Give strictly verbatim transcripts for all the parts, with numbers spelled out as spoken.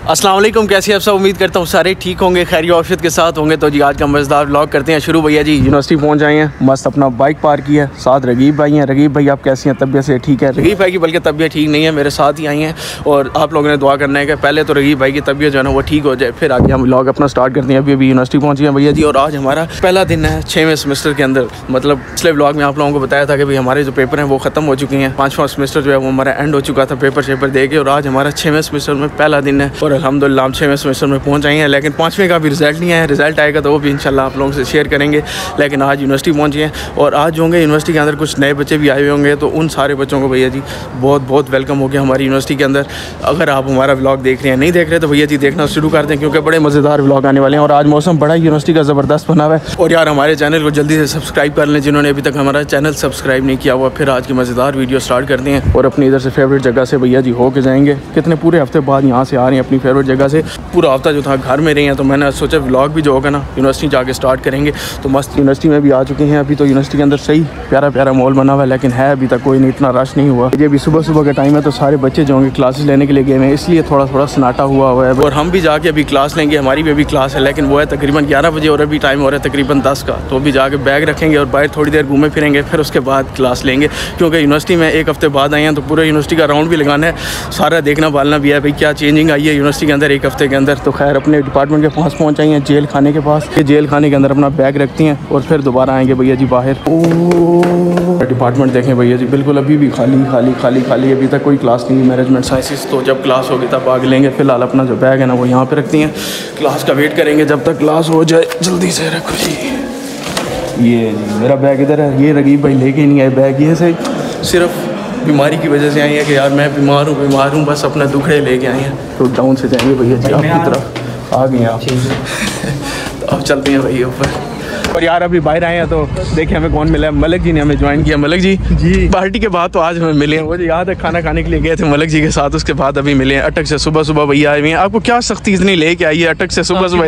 अस्सलाम वालेकुम, कैसे आप सब? उम्मीद करता हूँ सारे ठीक होंगे, खैर औफियत के साथ होंगे। तो जी आज का मज़ेदार व्लॉग करते हैं शुरू। भैया जी यूनिवर्सिटी पहुँच आए हैं, मस्त अपना बाइक पार्क की है, साथ रगीब भाई हैं। रगीब भाई आप कैसी हैं? तबीयत से ठीक है? रगीब भाई की बल्कि तबीयत ठीक नहीं है, मेरे साथ ही आई हैं और आप लोगों ने दुआ करना है कि पहले तो रगीब भाई की तबीयत जो है ना वो ठीक हो जाए, फिर आगे हम व्लॉग अपना स्टार्ट करते हैं। अभी अभी यूनिवर्सिटी पहुँचे हैं भैया जी और आज हमारा पहला दिन है छवें सेमेस्टर के अंदर। मतलब पिछले व्लॉग में आप लोगों को बताया था कि भाई हमारे जो पेपर हैं वो ख़त्म हो चुके हैं, पाँचवां सेमेस्टर जो है वो हमारा एंड हो चुका था पेपर शेपर दे के, और आज हमारा छवें सेमेस्टर में पहला दिन है और अल्हम्दुलिल्लाह हम छवें सेमेस्टर में पहुंच आए हैं। लेकिन पाँचवें का भी रिजल्ट नहीं आया, रिजल्ट आएगा तो वो भी इंशाल्लाह आप लोगों से शेयर करेंगे। लेकिन आज यूनिवर्सिटी पहुंचे हैं और आज होंगे यूनिवर्सिटी के अंदर कुछ नए बच्चे भी आए हुए होंगे, तो उन सारे बच्चों को भैया जी बहुत बहुत वेलकम हो गया हमारी यूनिवर्सिटी के अंदर। अगर आप हमारा व्लॉग देख रहे हैं, नहीं देख रहे तो भैया जी देखना शुरू कर दें क्योंकि बड़े मज़ेदार व्लॉग आने वाले हैं। और आज मौसम बड़ा यूनिवर्सिटी का ज़बरदस्त बना हुआ है। और यार हमारे चैनल को जल्दी से सब्सक्राइब कर लें जिन्होंने अभी तक हमारा चैनल सब्सक्राइब नहीं किया हुआ। फिर आज की मज़ेदार वीडियो स्टार्ट करते हैं और अपनी इधर से फेवरेट जगह से भैया जी हो के जाएंगे। कितने पूरे हफ्ते बाद यहाँ से आ रहे हैं अपनी फेवरेट जगह से। पूरा हफ्ता जो था घर में रही हैं, तो मैंने सोचा व्लॉग भी जो होगा ना यूनिवर्सिटी जाके स्टार्ट करेंगे। तो मस्त यूनिवर्सिटी में भी आ चुके हैं। अभी तो यूनिवर्सिटी के अंदर सही प्यारा प्यारा मॉल बना हुआ है, लेकिन है अभी तक कोई नहीं, इतना रश नहीं हुआ। ये भी सुबह सुबह का टाइम है तो सारे बच्चे जो होंगे क्लासेस लेने के लिए गए हैं, इसलिए थोड़ा थोड़ा सन्नाटा हुआ हुआ है। और हम भी जाके अभी क्लास लेंगे, हमारी भी अभी क्लास है, लेकिन वो है तकरीबन ग्यारह बजे और अभी टाइम हो रहा है तकरीबन दस का। तो अभी जाके बैग रखेंगे और बाहर थोड़ी देर घूमे फिरेंगे, फिर उसके बाद क्लास लेंगे। क्योंकि यूनिवर्सिटी में एक हफ्ते बाद आए हैं तो पूरे यूनिवर्सिटी का राउंड भी लगाना है, सारा देखना बालना भी है भाई क्या चेंजिंग आई है यूनिवर्सिटी के अंदर एक हफ्ते के अंदर। तो खैर अपने डिपार्टमेंट के पास पहुँच आई हैं, जेल खाने के पास। ये जेल खाने के अंदर अपना बैग रखती हैं और फिर दोबारा आएंगे भैया जी बाहर। ओ डिपार्टमेंट देखें भैया जी बिल्कुल अभी भी खाली खाली खाली खाली, अभी तक कोई क्लास नहीं। मैनेजमेंट साइंसेस तो जब क्लास होगी तब आगे लेंगे। फिलहाल अपना जो बैग है ना वो यहाँ पे रखती हैं, क्लास का वेट करेंगे जब तक क्लास हो जाए। जल्दी से रखो जी, ये जी मेरा बैग इधर है। ये रगीब भाई लेके नहीं आए बैग, ये से सिर्फ बीमारी की वजह से आई है कि यार मैं बीमार हूँ बीमार हूँ बस अपना दुखड़े लेके आए हैं। तो डाउन से जाएंगे भैया जी आपकी तरफ आ गए आप। तो अब चलते हैं भैया ऊपर। और यार अभी बाहर आए हैं तो देखिए हमें कौन मिला है। मलक जी ने हमें ज्वाइन किया। मलक जी जी पार्टी के बाद तो आज हमें मिले हैं, वो जो याद है खाना खाने के लिए गए थे मलक जी के साथ, उसके बाद अभी मिले हैं। अटक से सुबह सुबह भैया आए हुए हैं। आपको क्या सख्ती इतनी लेके आई है अटक से सुबह सुबह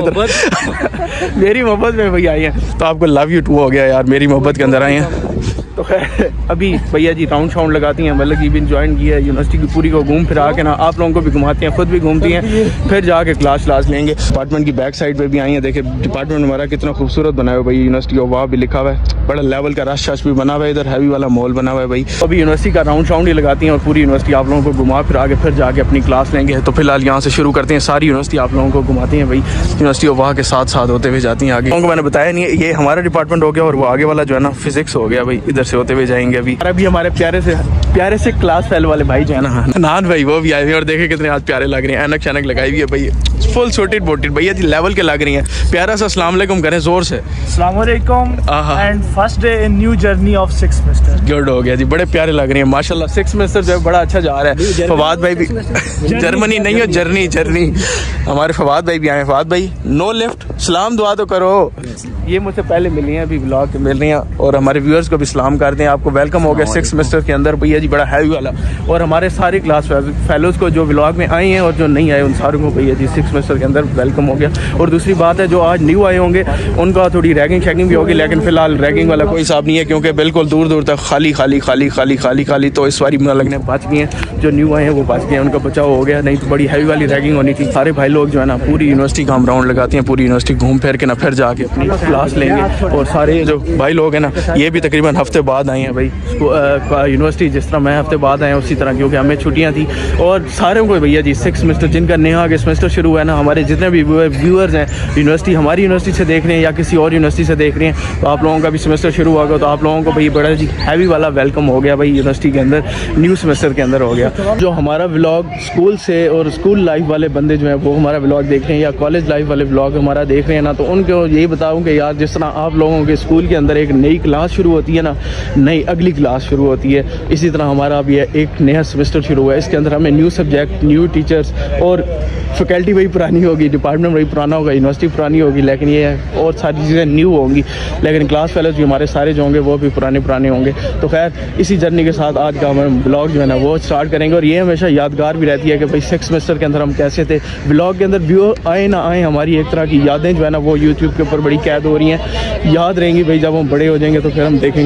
इधर? मेरी मोहब्बत में भैया आई हैं तो आपको लव यू टू हो गया यार, मेरी मोहब्बत के अंदर आए हैं। तो खैर अभी भैया जी राउंड शाउंड लगाती हैं। मलक जी भी ज्वाइन किया है यूनिवर्सिटी की पूरी को घूम फिरा के ना आप लोगों को भी घुमाती हैं, खुद भी घूमती हैं, फिर जाके क्लास क्लास लेंगे। डिपार्टमेंट की बैक साइड पे भी आई हैं, देखे डिपार्टमेंट हमारा कितना खूबसूरत बना हुआ है भाई। यूनिवर्सिटी ऑफ वहाँ भी लिखा हुआ है, बड़ा लेवल का रश शश भी बना हुआ है, इधर हैवी वाला मॉल बना हुआ है भाई। अभी यूनिवर्सिटी का राउंड शाउंड ही लगाती हैं और पूरी यूनिवर्सिटी आप लोगों को घुमा फिर आगे फिर जाके अपनी क्लास लेंगे। तो फिलहाल यहाँ से शुरू करते हैं, सारी यूनिवर्सिटी आप लोगों को घुमाती हैं भाई। यूनिवर्सिटी ऑफ वहाँ के साथ साथ होते हुए जाती हैं आगे। उनको मैंने बताया नहीं है, ये हमारा डिपार्टमेंट हो गया और वो आगे वाला जो है ना फिजिक्स हो गया भाई, इधर से होते हुए जाएंगे। अभी हमारे प्यारे से प्यारे से क्लास फेल वाले भाई जो है ना नान भाई वो भी आए हुए और देखे कितने आज प्यारे लग रहे हैं। ऐनक शैनक लगाई हुई है भाई, फुल शॉर्टेड बोटेड भैया जी लेवल के लग रही हैं। प्यारा सा अस्सलाम वालेकुम करें जोर से। अस्सलाम वालेकुम and first day in new journey of six semester. Good हो गया जी, बड़े प्यारे लग रही हैं माशाल्लाह। सिक्स सेमेस्टर जो है बड़ा अच्छा जा रहा है। फवाद भाई भी जर्मनी नहीं हो जर्नी जर्नी हमारे फवाद भाई भी आए। फवाद भाई नो लिफ्ट सलाम दुआ तो करो। ये मुझसे पहले मिली हैं, अभी ब्लॉग मिल रही हैं और हमारे व्यूअर्स को भी सलाम कर दें। आपको वेलकम हो गया सिक्स सेमेस्टर के अंदर भैया जी, बड़ा हैवी वाला। और हमारे सारे क्लास फेलोज को जो व्लॉग में आए हैं और जो नहीं आए उन सारों को भैया जी सिक्स सेमेस्टर के अंदर वेलकम हो गया। और दूसरी बात है जो आज न्यू आए होंगे उनका थोड़ी रैगिंग शैगिंग भी होगी, लेकिन फिलहाल रैगिंग वाला कोई हिसाब नहीं है क्योंकि बिल्कुल दूर दूर तक खाली खाली खाली खाली खाली खाली। तो इस बारी लगने बच गए हैं, जो न्यू आए हैं वो बच गए हैं, उनका बचाव हो गया, नहीं तो बड़ी हैवी वाली रैगिंग होनी थी। सारे भाई लोग जो है ना पूरी यूनिवर्सिटी का हम राउंड लगाते हैं, पूरी यूनिवर्सिटी घूम फिर के ना फिर जाके अपनी क्लास लेंगे। और सारे जो भाई लोग हैं ना ये भी तकरीबन हफ्ते बाद आए हैं भाई यूनिवर्सिटी, जिस तरह मैं हफ्ते बाद आया उसी तरह, क्योंकि हमें छुट्टियां थी। और सारे को भैया जी सिक्स सेमेस्टर जिनका नया आगे सेमेस्टर शुरू हुआ है ना, हमारे जितने भी व्यूअर्स हैं यूनिवर्सिटी हमारी यूनिवर्सिटी से देख रहे हैं या किसी और यूनिवर्सिटी से देख रहे हैं, तो आप लोगों का भी सेमेस्टर शुरू होगा तो आप लोगों को भाई बड़ा जी हैवी वाला वेलकम हो गया भाई यूनिवर्सिटी के अंदर, न्यू सेमेस्टर के अंदर हो गया। जो हमारा व्लॉग स्कूल से और स्कूल लाइफ वाले बंदे जो हैं वो हमारा व्लॉग देख रहे हैं या कॉलेज लाइफ वाले व्लॉग हमारा देख रहे हैं ना, तो उनको यही बताऊँ कि यार जिस तरह आप लोगों के स्कूल के अंदर एक नई क्लास शुरू होती है ना, नई अगली क्लास शुरू होती है, इसी तरह हमारा अभी एक नया सेमेस्टर शुरू हुआ है। इसके अंदर हमें न्यू सब्जेक्ट, न्यू टीचर्स और फैकल्टी वही पुरानी होगी, डिपार्टमेंट वही पुराना होगा, यूनिवर्सिटी पुरानी होगी, लेकिन ये और सारी चीज़ें न्यू होंगी। लेकिन क्लास फेलोज भी हमारे सारे जो होंगे वो भी पुराने पुराने होंगे। तो खैर इसी जर्नी के साथ आज का हम ब्लॉग जो है ना वो स्टार्ट करेंगे। और ये हमेशा यादगार भी रहती है कि भाई सिक्स सेमेस्टर के अंदर हम कैसे थे। ब्लॉग के अंदर व्यू आए ना आए, हमारी एक तरह की यादें जो है ना वो यूट्यूब के ऊपर बड़ी कैद हो रही हैं, याद रहेंगी भाई। जब हम बड़े हो जाएंगे तो फिर हम देखेंगे भाई जाके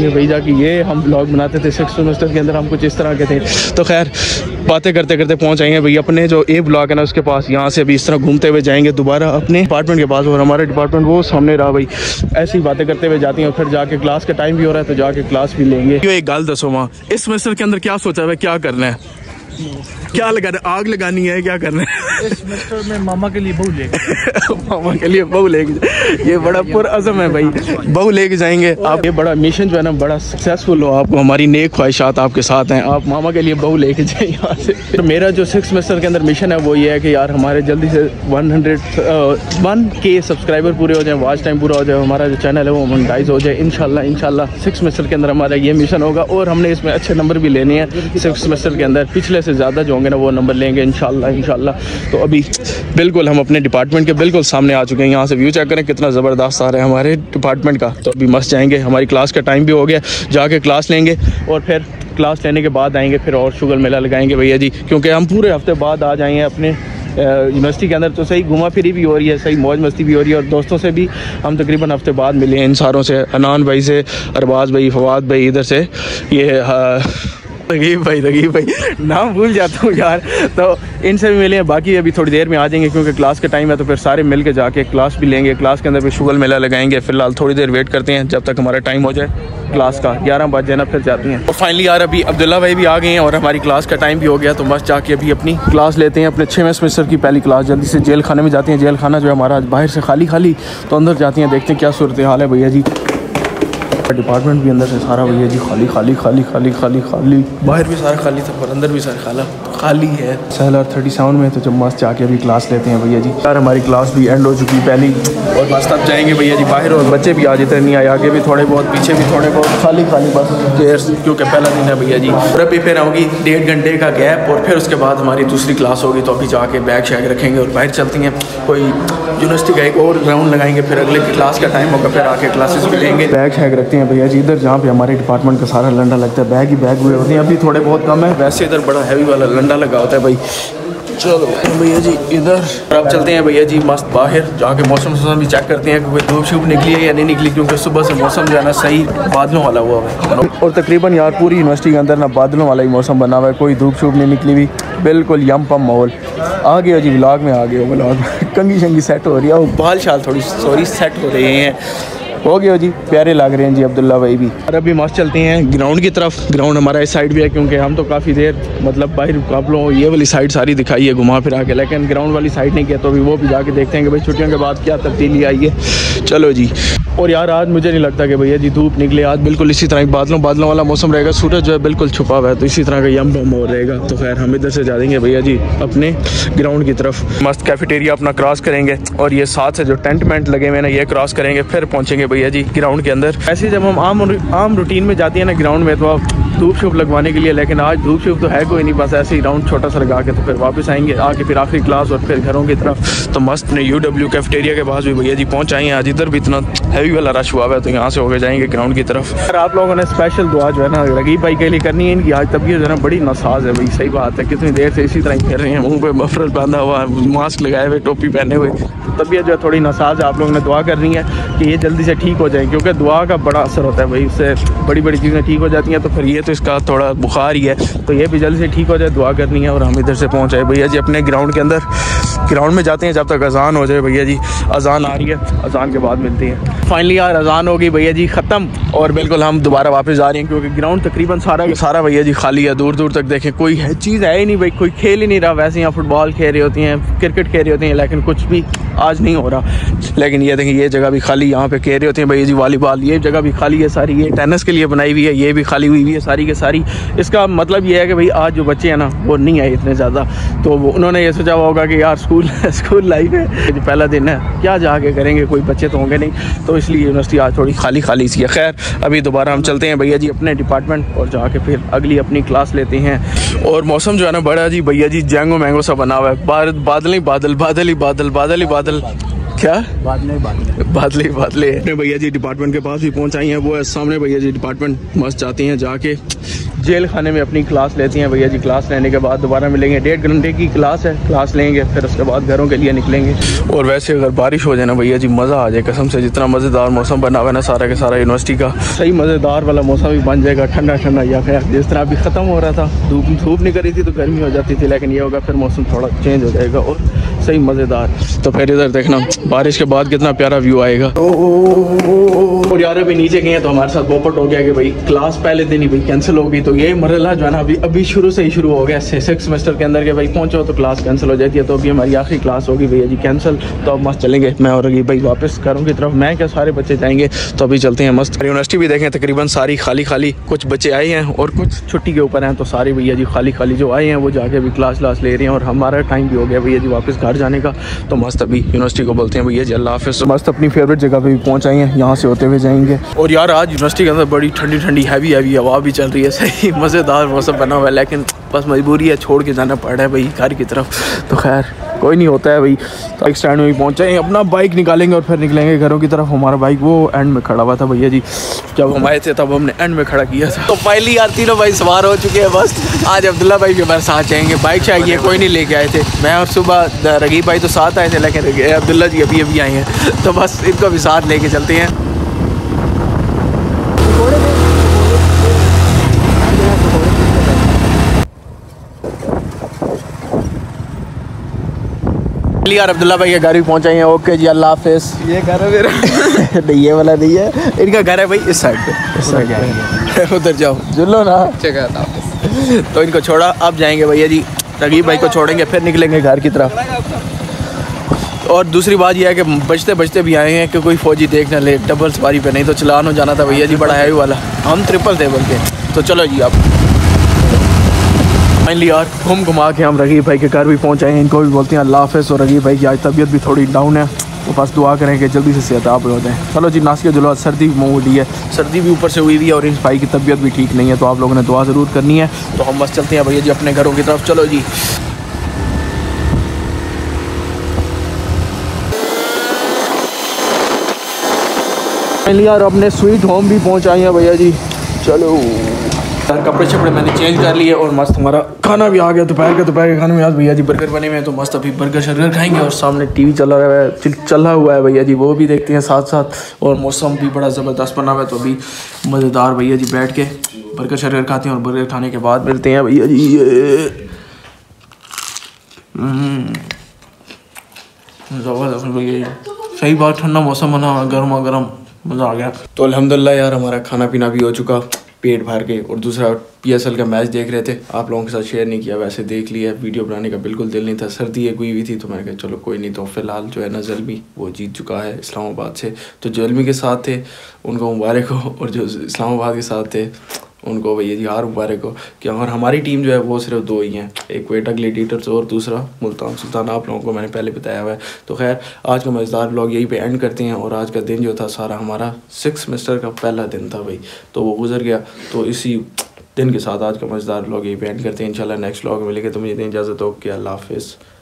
कि ये हम ब्लॉग बनाते थे सिक्स सेमेस्टर के अंदर, हम कुछ इस तरह के थे। तो खैर बातें करते करते पहुंच आएंगे भाई अपने जो ए ब्लॉक है ना उसके पास। यहाँ से अभी इस तरह घूमते हुए जाएंगे दोबारा अपने डिपार्टमेंट के पास, और हमारा डिपार्टमेंट वो सामने रहा भाई। ऐसी ही बातें करते हुए जाती हैं, फिर जाके क्लास का टाइम भी हो रहा है तो जाके क्लास भी लेंगे। एक गाल दसो वहाँ इस सेमेस्टर के अंदर क्या सोचा है, क्या करना है, क्या लगाना, आग लगानी है, क्या करना है? इस सेमेस्टर में मामा के लिए बहू लेके मामा के लिए बहू लेके, ये बड़ा पुरअज़म है भाई, बहू लेके जाएंगे आप। ये बड़ा मिशन जो है ना बड़ा सक्सेसफुल हो, आपको हमारी नेक ख्वाहिशात आपके साथ हैं, आप मामा के लिए बहू लेके जाए यहाँ से। तो मेरा जो सिक्स सेमेस्टर के अंदर मिशन है वो ये है कि यार हमारे जल्दी से वन हंड्रेड वन के सब्सक्राइबर पूरे हो जाए, वॉच टाइम पूरा हो जाए, हमारा जो चैनल है वो मोनेटाइज हो जाए इंशाल्लाह। इंशाल्लाह सिक्स सेमेस्टर के अंदर हमारा ये मिशन होगा, और हमने इसमें अच्छे नंबर भी लेने हैं सिक्स सेमेस्टर के अंदर, पिछले से ज़्यादा जो होंगे ना वो नंबर लेंगे इंशाल्लाह इंशाल्लाह। तो अभी बिल्कुल हम अपने डिपार्टमेंट के बिल्कुल सामने आ चुके हैं, यहाँ से व्यू चेक करें कितना ज़बरदस्त आ रहा है हमारे डिपार्टमेंट का। तो अभी मस्त जाएंगे, हमारी क्लास का टाइम भी हो गया, जाके क्लास लेंगे और फिर क्लास लेने के बाद आएंगे, फिर और शुगर मेला लगाएंगे भैया जी, क्योंकि हम पूरे हफ्ते बाद आ जाएंगे अपने यूनिवर्सिटी के अंदर। तो सही घुमा फिरी भी हो रही है, सही मौज मस्ती भी हो रही है, और दोस्तों से भी हम तकरीबन हफ्ते बाद मिले हैं, इन सारों से, अनान भाई से, अरबाज भाई, फवाद भाई, इधर से ये रगीब भाई, रगीब भाई नाम भूल जाता हूँ यार, तो इनसे भी मिले हैं। बाकी अभी थोड़ी देर में आ जाएंगे क्योंकि क्लास का टाइम है, तो फिर सारे मिल के जाके क्लास भी लेंगे, क्लास के अंदर भी शुगर मेला लगाएंगे। फिलहाल थोड़ी देर वेट करते हैं जब तक हमारा टाइम हो जाए क्लास का, ग्यारह बज जाना फिर जाती हैं। और फाइनली यार अभी अब्दुल्ला भाई भी आ गए हैं और हमारी क्लास का टाइम भी हो गया, तो बस जाके अभी अपनी क्लास लेते हैं, अपने छः सेमेस्टर की पहली क्लास। जल्दी से जेल खाने में जाती हैं, जेल खाना जो है हमारा बाहर से खाली खाली, तो अंदर जाती हैं, देखते हैं क्या सूरत हाल है भैया जी। डिपार्टमेंट भी अंदर से सारा भैया जी खाली खाली खाली खाली खाली खाली, बाहर भी सारा खाली था पर अंदर भी सारा खाला खाली है। सेलर थर्टी सेवन में, तो जब मस्त जाके अभी क्लास लेते हैं भैया जी। यार हमारी क्लास भी एंड हो चुकी पहली, और बस तब जाएंगे भैया जी बाहर, और बच्चे भी आज इतने नहीं आए, आगे भी थोड़े बहुत, पीछे भी थोड़े बहुत, खाली खाली बस चेयर्स, क्योंकि पहला दिन है भैया जी। और अभी फिर होगी डेढ़ घंटे का गैप, और फिर उसके बाद हमारी दूसरी क्लास होगी, तो अभी जाके बैग शैग रखेंगे और बाहर चलती हैं, कोई यूनिवर्सिटी का एक और राउंड लगाएंगे, फिर अगले क्लास का टाइम होगा, फिर आके क्लासेस भी लेंगे। बैग शैग रखते हैं भैया जी इधर, जहाँ पे हमारे डिपार्टमेंट का सारा लंडा लगता है, बैग ही बैग हुए होते हैं, अभी थोड़े बहुत कम है, वैसे इधर बड़ा हैवी वाला लंडा लगा होता है भाई। चलो भैया जी इधर, अब चलते हैं भैया जी मस्त बाहर जाके मौसम भी चेक करते हैं कि कोई धूप शूप निकली है या नहीं निकली, क्योंकि सुबह से मौसम जो है ना सही बादलों वाला हुआ है, और तकरीबन यार पूरी यूनिवर्सिटी के अंदर ना बादलों वाला ही मौसम बना हुआ है, कोई धूप शूप नहीं निकली हुई, बिल्कुल यम पम माहौल। आ गया जी व्लॉग में, आ गया व्लॉग में, कंगी शंगी सेट हो रही है, बाल शाल थोड़ी सॉरी सेट हो रहे हैं, हो गया जी, प्यारे लग रहे हैं जी अब्दुल्ला भाई भी। और अभी मस्त चलते हैं ग्राउंड की तरफ, ग्राउंड हमारा इस साइड भी है, क्योंकि हम तो काफ़ी देर मतलब बाहर आप लोगों ये वाली साइड सारी दिखाई है घुमा फिरा के, लेकिन ग्राउंड वाली साइड नहीं किया, तो अभी वो भी जाके देखते हैं कि भाई छुट्टियों के बाद क्या तब्दीली आई है। चलो जी, और यार आज मुझे नहीं लगता कि भैया जी धूप निकले, आज बिल्कुल इसी तरह बादलों बादलों वाला मौसम रहेगा, सूरज जो है बिल्कुल छुपा हुआ है, तो इसी तरह का यम बम हो रहेगा। तो खैर हम इधर से जा देंगे भैया जी अपने ग्राउंड की तरफ, मस्त कैफेटेरिया अपना क्रॉस करेंगे, और ये साथ से जो टेंट मेंट लगे हुए ना ये क्रॉस करेंगे, फिर पहुंचेंगे भैया जी ग्राउंड के अंदर। ऐसे जब हम आम आम रूटीन में जाती है ना ग्राउंड में, तो आप धूप शूप लगवाने के लिए, लेकिन आज धूप शूप तो है कोई नहीं, बस ऐसे ही राउंड छोटा सा लगा के तो फिर वापस आएंगे, आके फिर आखिरी क्लास और फिर घरों की तरफ। तो मस्त ने यू डब्ल्यू कैफेटेरिया के पास भी भैया जी पहुंच आए हैं, आज इधर भी इतना हैवी वाला रश हुआ है, तो यहाँ से होकर जाएंगे ग्राउंड की तरफ। और आप लोगों ने स्पेशल दुआ जो है ना रगीब भाई के लिए करनी है, इनकी आज तबीयत जो है ना बड़ी नासाज है भाई, सही बात है, कितनी देर से इसी तरह ही फिर रहे हैं, मुँह पे मफरल बांधा हुआ, मास्क लगाए हुए, टोपी पहने हुए, तबीयत जो है थोड़ी नासाज है। आप लोगों ने दुआ करनी है कि ये जल्दी से ठीक हो जाए, क्योंकि दुआ का बड़ा असर होता है भाई, उससे बड़ी बड़ी चीज़ें ठीक हो जाती हैं। तो फिर ये तो इसका थोड़ा बुखार ही है, तो ये भी जल्दी से ठीक हो जाए, दुआ करनी है। और हम इधर से पहुँच आए भैया जी अपने ग्राउंड के अंदर, ग्राउंड में जाते हैं जब तक अजान हो जाए भैया जी, अजान आ रही है, अजान के बाद मिलते हैं। फाइनली यार अजान हो गई भैया जी ख़त्म, और बिल्कुल हम दोबारा वापस आ रहे हैं, क्योंकि ग्राउंड तकरीबन सारा सारा भैया जी खाली है, दूर दूर तक देखें कोई है चीज़ है ही नहीं भाई, कोई खेल ही नहीं रहा। वैसे यहाँ फुटबॉल खेल रही होती हैं, क्रिकेट खेल रही होती हैं, लेकिन कुछ भी आज नहीं हो रहा। लेकिन ये देखें ये जगह भी खाली, यहाँ पे खेल रही होती हैं भैया जी वॉलीबॉल, ये जगह भी खाली है सारी, ये टेनिस के लिए बनाई हुई है, ये भी खाली हुई हुई है सारी के सारी। इसका मतलब ये है कि भाई आज जो बच्चे हैं ना वो नहीं आए इतने ज़्यादा, तो वो उन्होंने ये सोचा होगा कि यार स्कूल स्कूल लाइफ है, जो पहला दिन है क्या जाके करेंगे, कोई बच्चे तो होंगे नहीं, तो इसलिए यूनिवर्सिटी आज थोड़ी खाली खाली सी है। खैर अभी दोबारा हम चलते हैं भैया जी अपने डिपार्टमेंट, और जाके फिर अगली अपनी क्लास लेते हैं। और मौसम जो है ना बड़ा जी भैया जी जैंगो मैंगो सा बना हुआ है, बादल ही बादल, बादल ही बादल, बादल ही बादल, क्या बादले बादले बादले बादले अपने भैया जी डिपार्टमेंट के पास भी पहुंच आई हैं। वो है सामने भैया जी डिपार्टमेंट। मस्त जाती हैं, जाके जेल खाने में अपनी क्लास लेती हैं भैया जी। क्लास लेने के बाद दोबारा मिलेंगे। डेढ़ घंटे की क्लास है, क्लास लेंगे फिर उसके बाद घरों के लिए निकलेंगे। और वैसे अगर बारिश हो जाए ना भैया जी मज़ा आ जाए कसम से। जितना मज़ेदार मौसम बना हुआ है ना सारा के सारा यूनिवर्सिटी का, सही मज़ेदार वाला मौसम भी बन जाएगा। ठंडा ठंडा या फिर जिस तरह अभी ख़त्म हो रहा था, धूप धूप निकल रही थी तो गर्मी हो जाती थी, लेकिन ये होगा फिर मौसम थोड़ा चेंज हो जाएगा और सही मज़ेदार। तो फिर इधर देखना बारिश के बाद कितना प्यारा व्यू आएगा। और यार अभी नीचे गए हैं तो हमारे साथ पोपट हो गया कि भाई क्लास पहले दिन ही भाई कैंसिल हो गई। तो ये मरहला जो है ना अभी अभी शुरू से ही शुरू हो गया सिक्स सेमेस्टर के अंदर के भाई पहुंचो तो क्लास कैंसिल हो जाती है। तो अभी हमारी आखिरी क्लास होगी भैया जी कैंसिल। तो अब मस्त चलेंगे मैं और रगी भाई वापस घरों की तरफ। मैं क्या सारे बच्चे जाएंगे तो अभी चलते हैं मस्त। यूनिवर्सिटी भी देखें तकरीबन सारी खाली खाली, कुछ बच्चे आए हैं और कुछ छुट्टी के ऊपर हैं। तो सारे भैया जी खाली खाली जो आए हैं वो जाके अभी क्लास क्लास ले रहे हैं। और हमारा टाइम भी हो गया भैया जी वापस घर जाने का। तो मस्त अभी यूनिवर्सिटी को बोलते हैं भैया जी अल्लाह हाफ़िज़। मस्त अपनी फेवरेट जगह पे भी पहुंच आई हैं, यहाँ से होते हुए जाएंगे। और यार आज यूनिवर्सिटी के अंदर बड़ी ठंडी ठंडी हैवी हैवी हवा भी चल रही है। सही मज़ेदार मौसम बना हुआ है, लेकिन बस मजबूरी है छोड़ के जाना पड़ रहा है भाई घर की तरफ। तो खैर कोई नहीं होता है भाई। तो एक स्टैंड में भी पहुँचे हैं, अपना बाइक निकालेंगे और फिर निकलेंगे घरों की तरफ। हमारा बाइक वो एंड में खड़ा हुआ था भैया जी, जब हम आए थे तब हमने एंड में खड़ा किया था। तो पहली यार तीनों भाई सवार हो चुके हैं। बस आज अब्दुल्ला भाई भी हमारे साथ जाएंगे। बाइक चाहिए कोई नहीं लेके आए थे। मैं और सुबह रगीब भाई तो साथ आए थे, लेकिन अब्दुल्ला जी अभी अभी आए हैं। तो बस इनको भी साथ लेके चलते हैं। यार अब्दुल्ला भाई के घर भी पहुंचे हैं। ओके जी अल्लाह हाफ़िज़। ये घर है मेरा नहीं ये वाला नहीं है, इनका घर है भाई इस साइड पे, इस साइड पे। उधर जाओ जुल्लो ना। तो इनको छोड़ा, अब जाएंगे भैया जी रगीब भाई को छोड़ेंगे फिर निकलेंगे घर की तरफ। और दूसरी बात यह है कि बचते बचते भी आए हैं कि कोई फौजी देख ना ले डबल सवारी पे, नहीं तो चलान हो जाना था भैया जी बड़ा हैवी वाला। हम ट्रिपल थे बोल के। तो चलो जी अब फाइनली यार घूम घुमा के हम रगीब भाई के घर भी पहुंचाए हैं। इनको भी बोलते हैं अल्लाह हाफ़िज़। और रगीब भाई की आज तबीयत भी थोड़ी डाउन है, तो बस दुआ करें कि जल्दी से सेहताब हो जाए। चलो जी नासिक जुलवा सर्दी भी मुँह उड़ी है, सर्दी भी ऊपर से हुई हुई है और इस भाई की तबीयत भी ठीक नहीं है। तो आप लोगों ने दुआ ज़रूर करनी है। तो हम बस चलते हैं भैया जी अपने घरों की तरफ। चलो जी फाइनली यार अपने स्वीट होम भी पहुँच आए हैं भैया जी। चलो यार कपड़े शपड़े मैंने चेंज कर लिए और मस्त हमारा खाना भी आ गया। दोपहर के दोपहर के खाने में आज भैया जी बर्गर बने हुए हैं। तो मस्त अभी बर्गर शर्गर खाएंगे और सामने टीवी चला रहा है चला हुआ है भैया जी, वो भी देखते हैं साथ साथ। और मौसम भी बड़ा ज़बरदस्त बना हुआ है। तो अभी मज़ेदार भैया जी बैठ के बर्गर शर्गर खाते हैं और बर्गर खाने के बाद मिलते हैं भैया जी। ज़बरदस्त भैया जी, सही बात ठंडा मौसम बना हुआ, गर्मा गर्म मज़ा आ गया। तो अल्हम्दुलिल्लाह यार हमारा खाना पीना भी हो चुका पेट भर के। और दूसरा पीएसएल का मैच देख रहे थे, आप लोगों के साथ शेयर नहीं किया, वैसे देख लिया। वीडियो बनाने का बिल्कुल दिल नहीं था, सर्दी एक हुई हुई थी तो मैंने कहा चलो कोई नहीं। तो फिलहाल जो है ना ज़ल्मी वो जीत चुका है इस्लामाबाद से। तो ज़ल्मी के साथ थे उनको मुबारक हो, और जो इस्लामाबाद के साथ थे उनको भैया जी हार मुबारक हो। कि और हमारी टीम जो है वो सिर्फ दो ही हैं, एक क्वेटा ग्लेडिएटर्स और दूसरा मुल्तान सुल्तान। आप लोगों को मैंने पहले बताया हुआ है। तो खैर आज का मज़ेदार ब्लॉग यहीं पे एंड करते हैं। और आज का दिन जो था सारा हमारा सिक्स सेमेस्टर का पहला दिन था भाई, तो वो गुजर गया। तो इसी दिन के साथ आज का मज़ेदार ब्लॉग यहीं पे एंड करते हैं। इंशाल्लाह नेक्स्ट ब्लॉग में मिलेंगे। तो मुझे इजाज़त हो कि अल्लाह हाफ़िज़।